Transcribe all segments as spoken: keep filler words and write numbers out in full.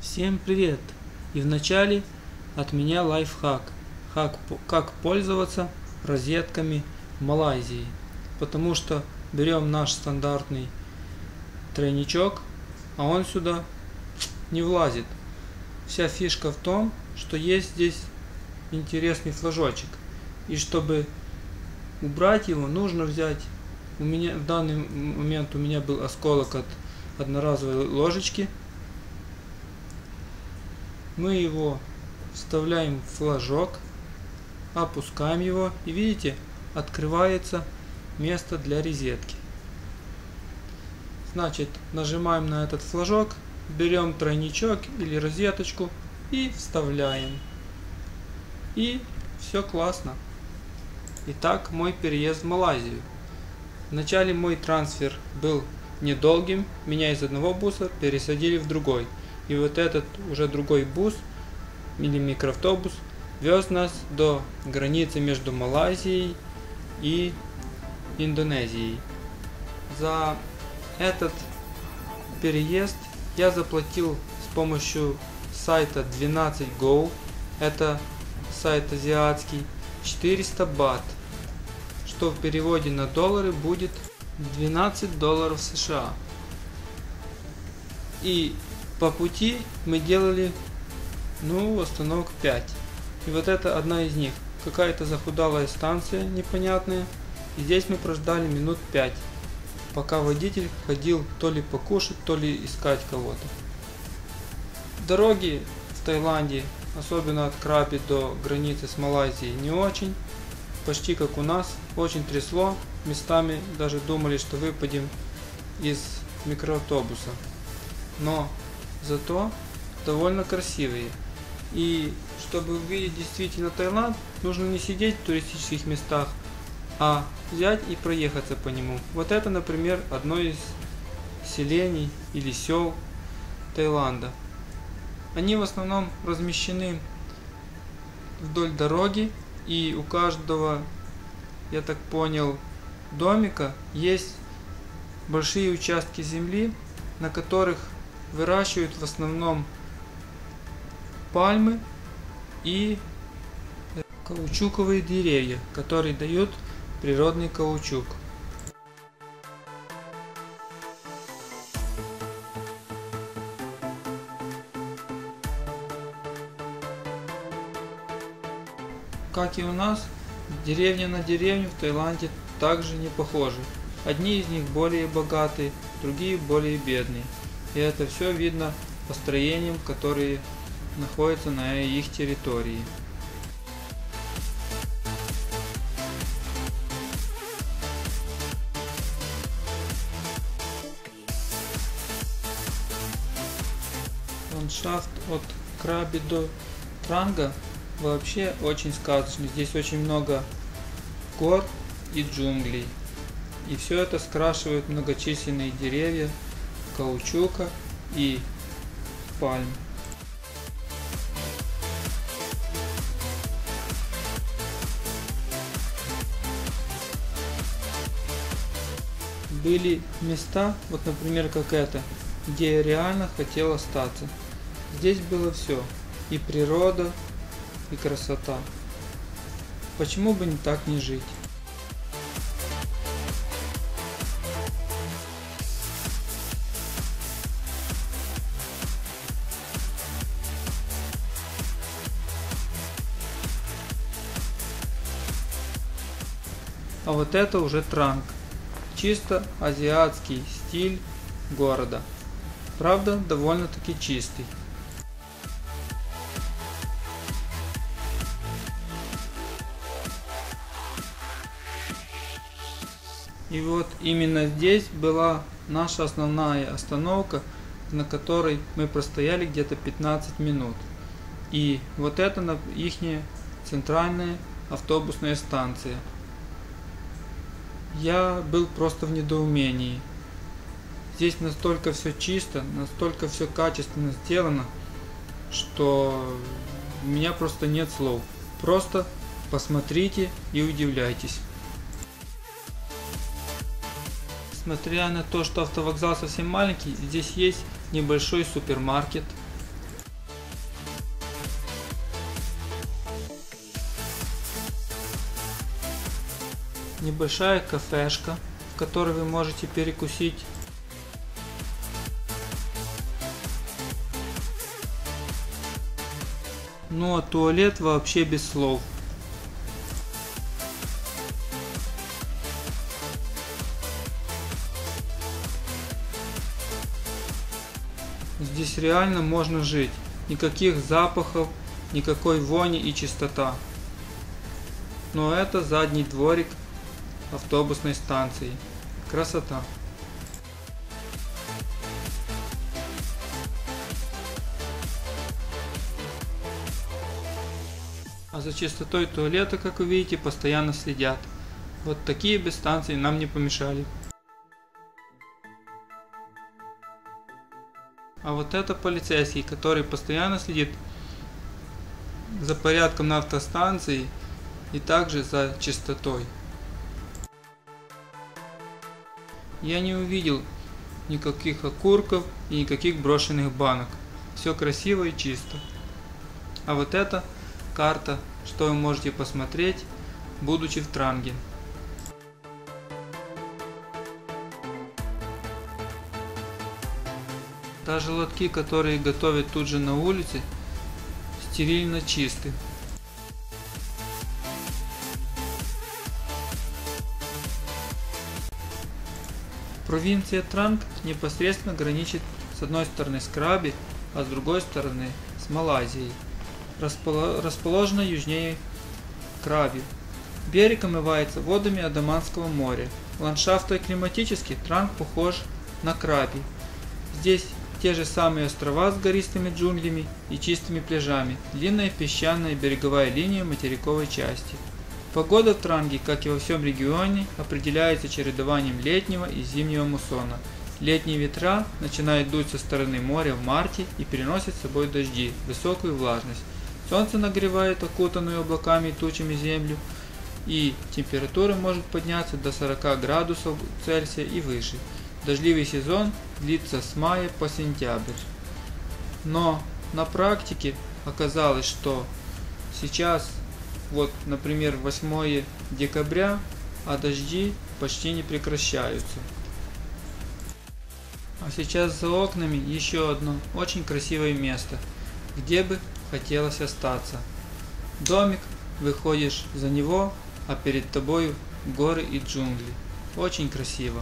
Всем привет! И вначале от меня лайфхак, как, как пользоваться розетками в Малайзии. Потому что берем наш стандартный тройничок, а он сюда не влазит. Вся фишка в том, что есть здесь интересный флажочек. И чтобы убрать его, нужно взять, у меня в данный момент у меня был осколок от одноразовой ложечки. Мы его вставляем в флажок, опускаем его, и видите, открывается место для розетки. Значит, нажимаем на этот флажок, берем тройничок или розеточку и вставляем. И все классно. Итак, мой переезд в Малайзию. Вначале мой трансфер был недолгим, меня из одного буса пересадили в другой. И вот этот уже другой бус или микроавтобус вез нас до границы между Малайзией и Индонезией. За этот переезд я заплатил с помощью сайта двенадцать гоу, это сайт азиатский, четыреста бат, что в переводе на доллары будет двенадцать долларов США. И по пути мы делали, ну, остановок пять. И вот это одна из них. Какая-то захудалая станция непонятная. И здесь мы прождали минут пять, пока водитель ходил то ли покушать, то ли искать кого-то. Дороги в Таиланде, особенно от Краби до границы с Малайзией, не очень. Почти как у нас. Очень трясло. Местами даже думали, что выпадем из микроавтобуса. Но зато довольно красивые. И чтобы увидеть действительно Таиланд, нужно не сидеть в туристических местах, а взять и проехаться по нему. Вот это, например, одно из селений или сел Таиланда. Они в основном размещены вдоль дороги, и у каждого, я так понял, домика есть большие участки земли, на которых выращивают в основном пальмы и каучуковые деревья, которые дают природный каучук. Как и у нас, деревня на деревню в Таиланде также не похожи. Одни из них более богатые, другие более бедные. И это все видно по строениям, которые находятся на их территории. Ландшафт от Краби до Транга вообще очень сказочный. Здесь очень много гор и джунглей. И все это скрашивают многочисленные деревья, каучука и пальм. Были места, вот например как это, где я реально хотел остаться. Здесь было все, и природа, и красота. Почему бы не так не жить? А вот это уже Транг. Чисто азиатский стиль города. Правда, довольно-таки чистый. И вот именно здесь была наша основная остановка, на которой мы простояли где-то пятнадцать минут. И вот это ихняя центральная автобусная станция. Я был просто в недоумении. Здесь настолько все чисто, настолько все качественно сделано, что у меня просто нет слов. Просто посмотрите и удивляйтесь. Несмотря на то, что автовокзал совсем маленький, здесь есть небольшой супермаркет. небольшая кафешка, в которой вы можете перекусить. Ну а туалет вообще без слов. Здесь реально можно жить. Никаких запахов, никакой вони и чистота. Но это задний дворик автобусной станции. Красота. А за чистотой туалета, как вы видите, постоянно следят. Вот такие бы станции нам не помешали. А вот это полицейский, который постоянно следит за порядком на автостанции и также за чистотой. Я не увидел никаких окурков и никаких брошенных банок. Все красиво и чисто. А вот это карта, что вы можете посмотреть, будучи в Транге. Даже лотки, которые готовят тут же на улице, стерильно чисты. Провинция Транг непосредственно граничит с одной стороны с Краби, а с другой стороны с Малайзией. Расположена южнее Краби. Берег омывается водами Андаманского моря. Ландшафтно и климатически Транг похож на Краби. Здесь те же самые острова с гористыми джунглями и чистыми пляжами, длинная песчаная береговая линия материковой части. Погода в Транге, как и во всем регионе, определяется чередованием летнего и зимнего муссона. Летние ветра начинают дуть со стороны моря в марте и переносят с собой дожди, высокую влажность. Солнце нагревает окутанную облаками и тучами землю, и температура может подняться до сорока градусов Цельсия и выше. Дождливый сезон длится с мая по сентябрь. Но на практике оказалось, что сейчас, вот, например, восьмое декабря, а дожди почти не прекращаются. А сейчас за окнами еще одно очень красивое место, где бы хотелось остаться. Домик, выходишь за него, а перед тобой горы и джунгли. Очень красиво.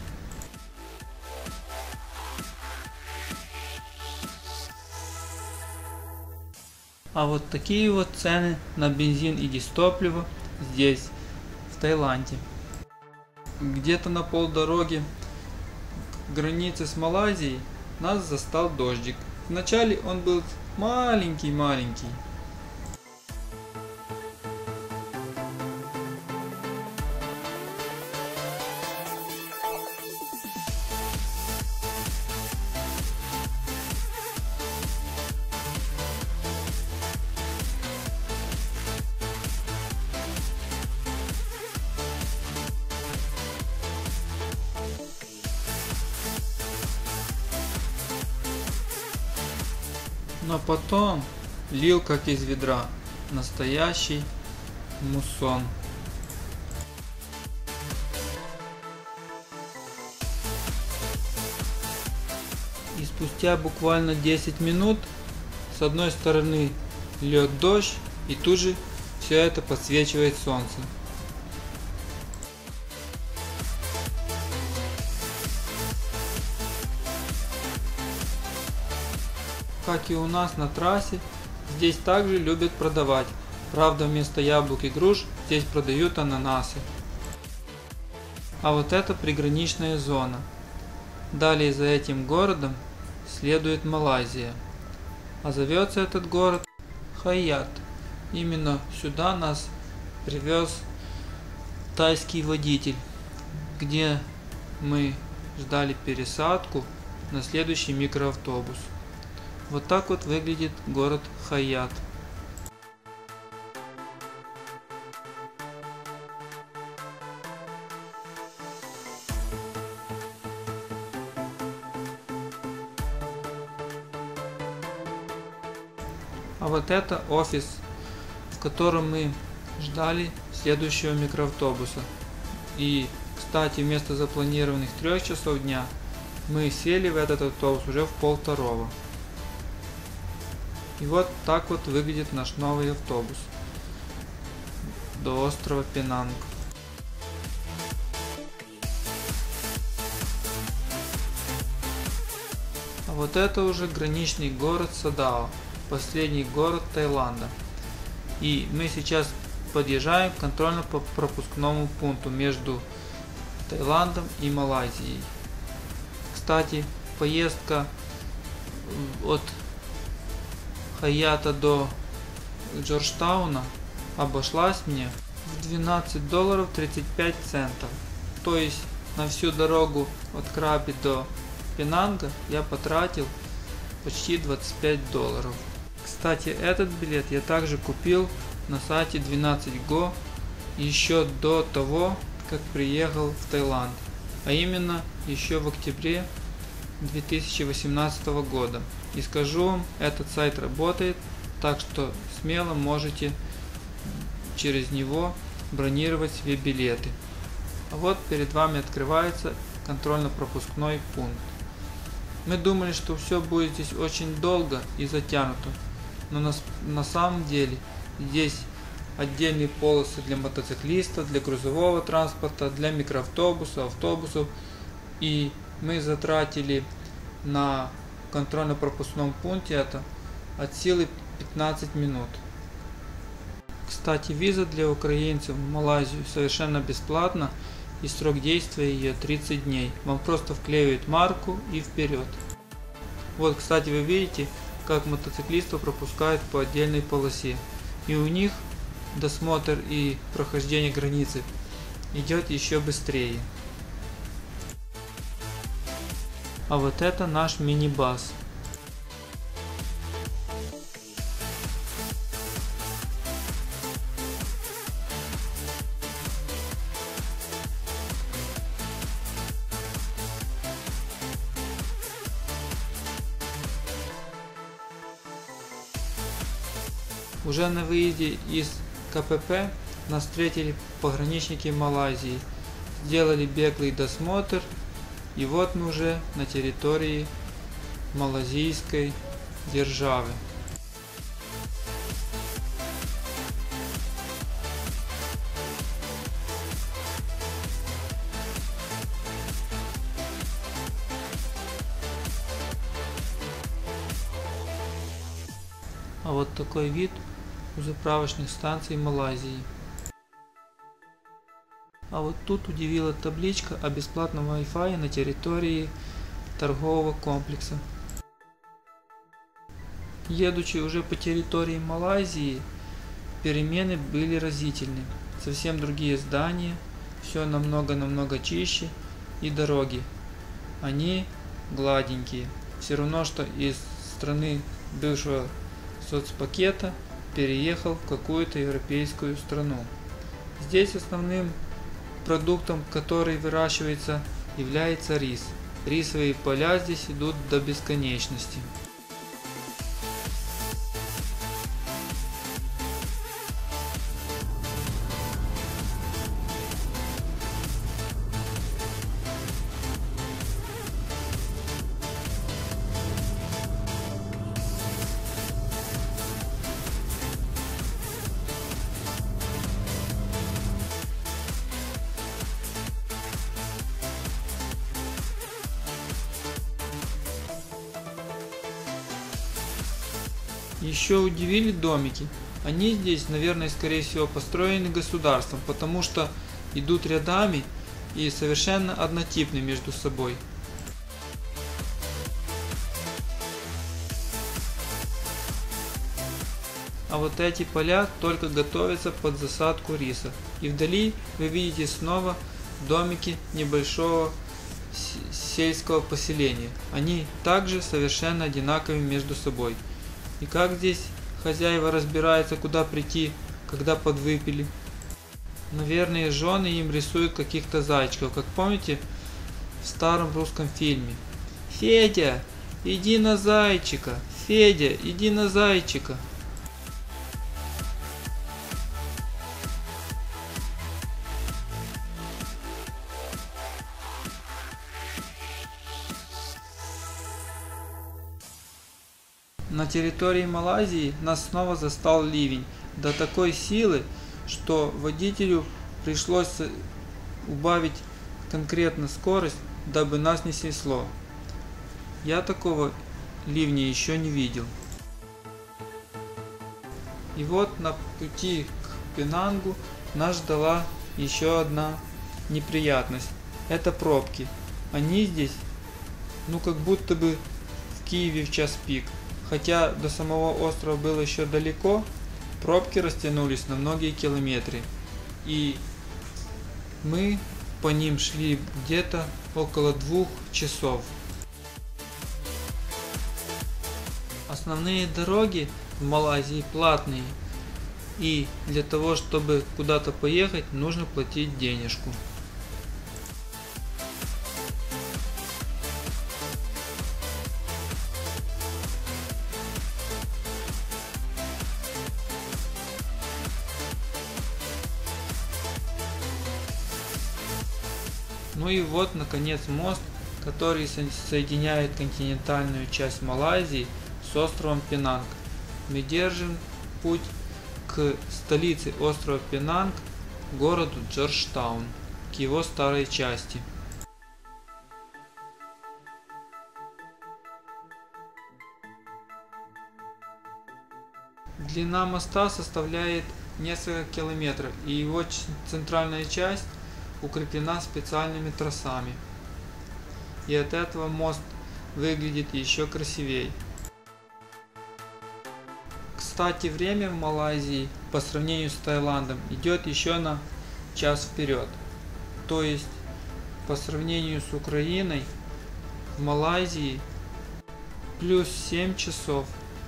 А вот такие вот цены на бензин и дизтопливо здесь, в Таиланде. Где-то на полдороги к границе с Малайзией нас застал дождик. Вначале он был маленький-маленький. Но потом лил как из ведра, настоящий муссон. И спустя буквально десять минут с одной стороны льет дождь, и тут же все это подсвечивает солнце. Как и у нас на трассе, здесь также любят продавать. Правда, вместо яблок и груш здесь продают ананасы. А вот это приграничная зона. Далее за этим городом следует Малайзия. А зовется этот город Хайят. Именно сюда нас привез тайский водитель, где мы ждали пересадку на следующий микроавтобус. Вот так вот выглядит город Хайят. А вот это офис, в котором мы ждали следующего микроавтобуса. И, кстати, вместо запланированных трех часов дня мы сели в этот автобус уже в полвторого. И вот так вот выглядит наш новый автобус до острова Пенанг. А вот это уже граничный город Садао, последний город Таиланда. И мы сейчас подъезжаем к контрольно-пропускному пункту между Таиландом и Малайзией. Кстати, поездка от Хайата до Джорджтауна обошлась мне в двенадцать долларов тридцать пять центов. То есть на всю дорогу от Краби до Пенанга я потратил почти двадцать пять долларов. Кстати, этот билет я также купил на сайте двенадцать го еще до того, как приехал в Таиланд, а именно еще в октябре две тысячи восемнадцатого года. И скажу вам, этот сайт работает, так что смело можете через него бронировать себе билеты. А вот перед вами открывается контрольно-пропускной пункт. Мы думали, что все будет здесь очень долго и затянуто, но на, на самом деле здесь отдельные полосы для мотоциклистов, для грузового транспорта, для микроавтобусов, автобусов. И мы затратили на контрольно-пропускном пункте это от силы пятнадцать минут. Кстати, виза для украинцев в Малайзию совершенно бесплатна, и срок действия ее тридцать дней. Вам просто вклеивают марку и вперед. Вот, кстати, вы видите, как мотоциклистов пропускают по отдельной полосе. И у них досмотр и прохождение границы идет еще быстрее. А вот это наш мини-бас. Уже на выезде из КПП нас встретили пограничники Малайзии, сделали беглый досмотр, и вот мы уже на территории малазийской державы. А вот такой вид у заправочных станций Малайзии. А вот тут удивила табличка о бесплатном Wi-Fi на территории торгового комплекса. Едучи уже по территории Малайзии, перемены были разительны. Совсем другие здания, все намного-намного чище, и дороги. Они гладенькие. Все равно, что из страны бывшего соцпакета переехал в какую-то европейскую страну. Здесь основным продуктом, который выращивается, является рис. Рисовые поля здесь идут до бесконечности. Еще удивили домики. Они здесь, наверное, скорее всего построены государством, потому что идут рядами и совершенно однотипны между собой. А вот эти поля только готовятся под засадку риса. И вдали вы видите снова домики небольшого сельского поселения. Они также совершенно одинаковы между собой. И как здесь хозяева разбираются, куда прийти, когда подвыпили? Наверное, жены им рисуют каких-то зайчиков, как помните в старом русском фильме. Федя, иди на зайчика! Федя, иди на зайчика! На территории Малайзии нас снова застал ливень до такой силы, что водителю пришлось убавить конкретно скорость, дабы нас не снесло. Я такого ливня еще не видел. И вот на пути к Пенангу нас ждала еще одна неприятность. Это пробки. Они здесь, ну как будто бы в Киеве в час пик. Хотя до самого острова было еще далеко, пробки растянулись на многие километры. И мы по ним шли где-то около двух часов. Основные дороги в Малайзии платные, и для того, чтобы куда-то поехать, нужно платить денежку. Ну и вот, наконец, мост, который соединяет континентальную часть Малайзии с островом Пенанг. Мы держим путь к столице острова Пенанг, городу Джорджтаун, к его старой части. Длина моста составляет несколько километров, и его центральная часть укреплена специальными тросами. И от этого мост выглядит еще красивее. Кстати, время в Малайзии по сравнению с Таиландом идет еще на час вперед. То есть по сравнению с Украиной в Малайзии плюс семь часов.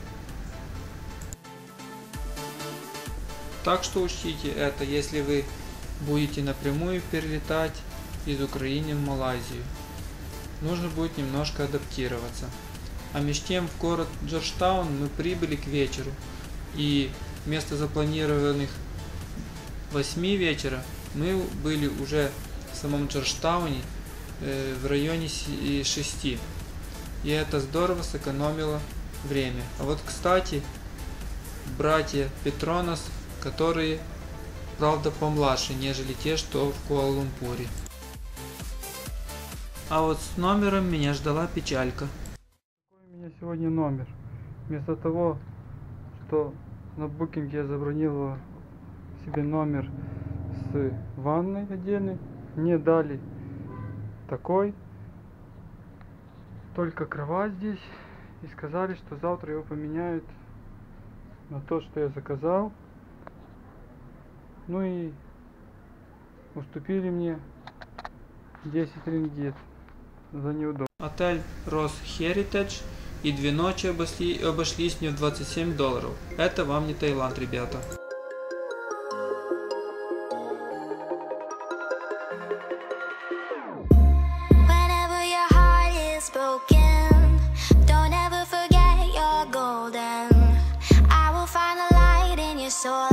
Так что учтите это, если вы будете напрямую перелетать из Украины в Малайзию. Нужно будет немножко адаптироваться. А между тем в город Джорджтаун мы прибыли к вечеру, и вместо запланированных восьми вечера мы были уже в самом Джорджтауне э, в районе шести. И это здорово сэкономило время. А вот, кстати, братья Петронас, которые, правда, помладше, нежели те, что в Куала-Лумпуре. А вот с номером меня ждала печалька. Какой у меня сегодня номер? Вместо того, что на букинге я забронировал себе номер с ванной отдельной, мне дали такой, только кровать здесь, и сказали, что завтра его поменяют на то, что я заказал. Ну и уступили мне десять рингит за неудобство. Отель Rose Heritage, и две ночи обошли, обошлись мне в двадцать семь долларов. Это вам не Таиланд, ребята. So